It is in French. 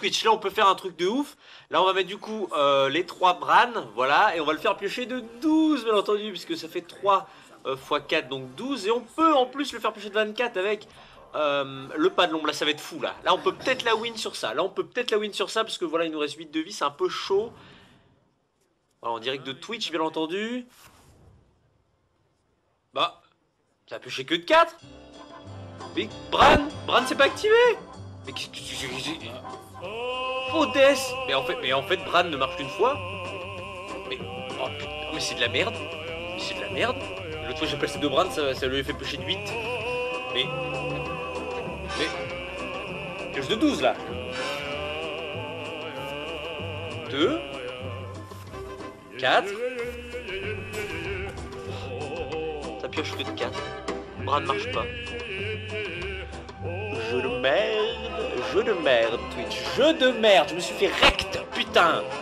Twitch. Là on peut faire un truc de ouf. Là on va mettre du coup les 3 Bran. Voilà. Et on va le faire piocher de 12 bien entendu. Puisque ça fait 3 x 4 donc 12. Et on peut en plus le faire piocher de 24 avec le pas de l'ombre. Là ça va être fou là. Là on peut peut-être la win sur ça. Là on peut peut-être la win sur ça. Parce que voilà il nous reste 8 de vie. C'est un peu chaud. Voilà, en direct de Twitch bien entendu. Bah ça a pioché que de 4. Mais Bran c'est pas activé. Mais qu'est-ce que c'est... Faux death. Mais en fait Bran ne marche qu'une fois. Mais oh putain, mais c'est de la merde. C'est de la merde. L'autre fois j'ai placé 2 Bran, ça lui a fait piocher de 8. Mais pioche de 12 là. 2 4. Ça pioche que de 4. Bran ne marche pas. Jeu de merde Twitch, jeu de merde, je me suis fait rect, putain.